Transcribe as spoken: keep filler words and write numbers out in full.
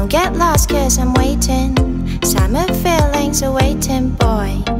Don't get lost cause I'm waiting. Summer feelings are waiting, boy.